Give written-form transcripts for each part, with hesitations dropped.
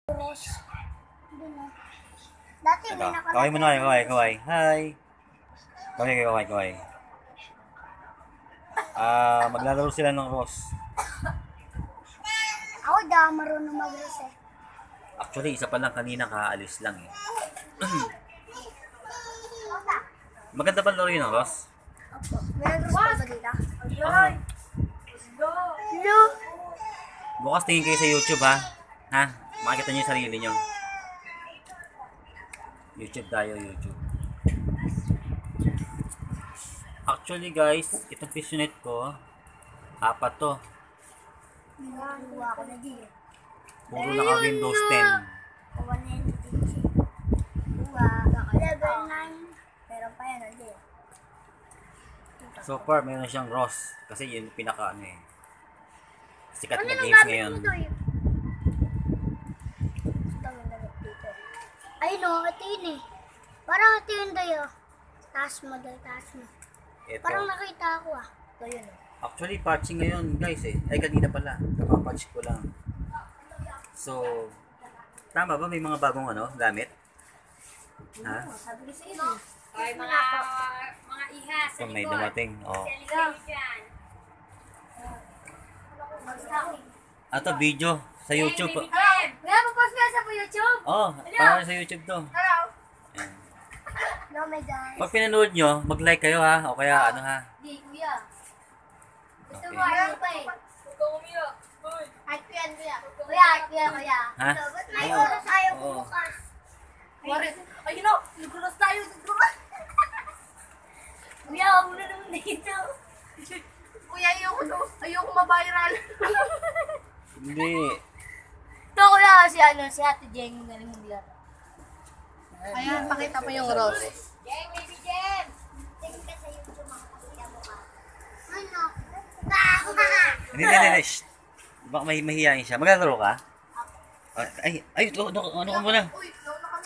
Rose. Dati may Ito. nakalagay. Kaway mo na, kaway. Hi. Kaway. Maglalaro sila ng Rose. Ako daw marunong mag-rose eh. Actually, isa pa lang kanina kaalis lang eh. Maganda ba laro yun ng Rose? Opo. May nag-rose pa ba dito? Hello? Bukas tingin kayo sa YouTube ha. Ha? Makikita niyo yung sarili niyo. YouTube tayo, YouTube. Actually guys, itong Pisonet ko, 4 to. Nagawa ko na di eh. Puro naka Windows 10. Kuha na yun dito. Kuha. Level 9. Pero pa yan hindi eh. So far, mayroon siyang Rose. Kasi yun yung pinaka ano eh. Sikat Ano na nang games gamit ngayon. mo doon? Ito ang gamit dito. Ay no, ito yun eh. Parang ito yun tayo. Taas mo. Ito. Parang nakita ako ah. Ito yun eh. Actually, patching ngayon guys eh. Ay, kanina pala. Kapapatch ko lang. So, tama ba? May mga bagong ano, gamit? Ha? Sabi ko sa iyo. Ay, mga iha sa So, may likod. dumating. Oh. Sa likod dyan. Ato, video. Sa YouTube. Kaya papas nga sa YouTube. Oh, para sa YouTube to. Hello. Yan. No, my guys. Pag pinanood nyo, mag-like kayo ha. O kaya ano ha. Di, kuya. Gusto Okay. mo ano pa eh. Ay, kuya. Kuya. Ha? Ba't may Oo. oras ayaw Oo. bukas? Ay, you know, naglulos tayo. Kuya, huwag mo na naman dito. Kuya, ayoko ma-viral. Hindi. Ito kuya, si Ate Jeng, galing maglaro. Ayan, pakita mo yung rose. Jeng, baby Jeng! Tingin ka sa YouTube mga kasya mo ka. Ano? Hindi. Shh. Baka mahihiyain siya. Maglalaro ka? Ay, ano ka muna? Uy, nauna kami.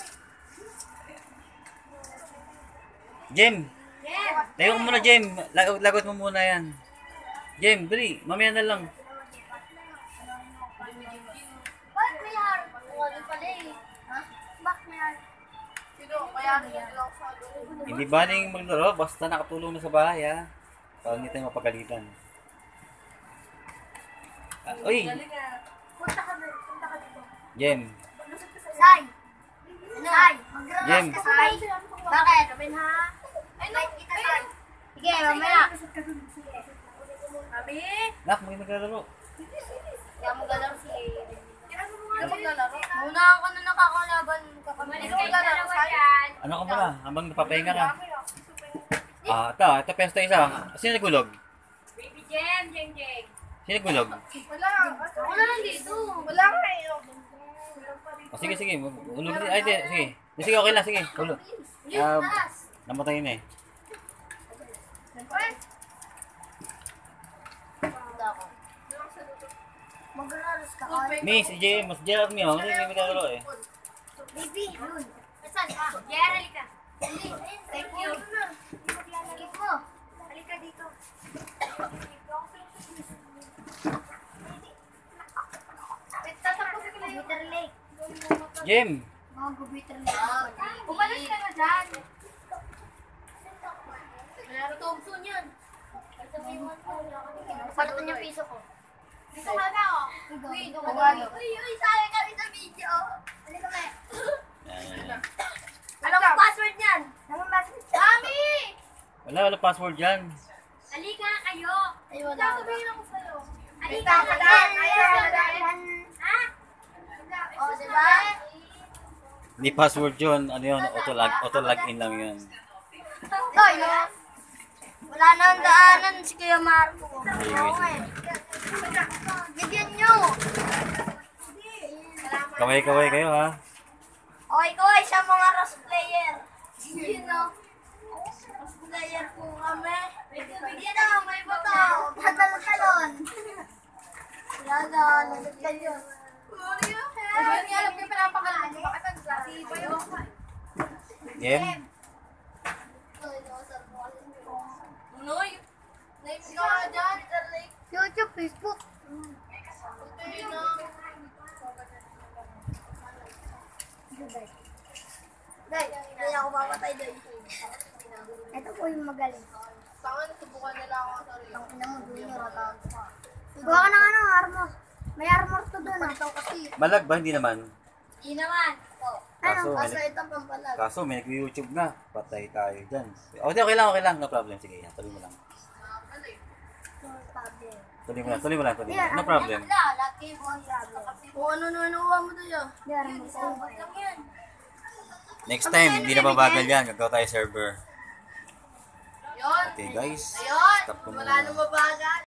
Jem! Tayo ka muna, Jem. Lagot mo muna yan. Jem, dali. Mamaya na lang. Bakit may harap? Wala pala eh. Ha? Bakit may harap? Sino, kaya nila lang sa loob. Hindi baling maglaro. Basta nakatulong na sa bahay, ha? Para hindi tayo mapagalitan. Uy! Punta ka dito. Jem. Sai! Sai! Jem. Magraras ka, Sai! Bakit? Sabihin ha? Ay, no! Sige, mamaya. Kami? Nak, may naglalaro. Kaya mo galaro si... Hindi maglalaro. Muna ako na nakakalaban. Hindi maglalaro sa'yo. Ano ka muna? Habang napapahinga ka. Ito pesto isa. Sino nagulog? Baby Jem. Sino nagulog? Wala. Ako na lang dito. Wala nga eh. Sige. Ulog. Ay, sige. Sige, okay lang. Sige. Ulog. Namatay na eh. Magraras ka. Miss, Jem, mas Gerard mo. Hindi may naglalaro eh. Baby, yun. Saan ka? Jerry ka. Thank you. Maglalagay mo. Halika dito. Computer lake. Jem! Mga computer lake. Umalis ka na dyan. Mayroon Thompson yan. Palitan yung piso ko. Dito ka na oh. Uy, sayang kami sa video. Ano kami? Yan. Alam mo password niyan? Naman password? Mami! Wala password dyan. Halika kayo. Ay, wala. Sasabihin ako sa'yo. Halika ka dyan. Ha? O, diba? Hindi password yun. Ano yun? Auto-login lang yun. Hoy, no? Wala na ang daanan si Kuya Marco. Sige. Bigyan nyo. Kaway kayo ha. Okay, sa mga Rose player. You know? Rose player po kami. Bigyan na, may bata. Tatalon. Lagot ka yun. Hindi alam ko yung pinapakalaan ko. Bakit ang klase ba yun? Jem? Unoy! Next ka ka dyan. YouTube, Facebook. Ito yun ah. Day, hindi ako papatay, Day. Ito po yung magaling. Tangan, subukan nila ako sa rin. Ang ina mo, Junior, atawag ka. Gawa ka ng ano, armor. May armor to doon, ah. Ito kasi. Malag ba? Hindi naman. Hindi naman. Kaso, Ano? may, Kaso ito pampalag. kaso may nag-YouTube na. Patay tayo dyan. Okay lang, okay lang. No problem. Sige, yan. Tuloy mo lang. Tuloy mo lang, tuloy mo lang. Tuloy mo lang. No problem. Laki mo ang sabi. Kung ano nanuha mo tayo. Hindi, armor ko. Lang yan. Next time, hindi na babagal yan. Gagawa tayo server. Yun. Okay, guys. Ayun. Stop ko Wala muna. nang mabagal.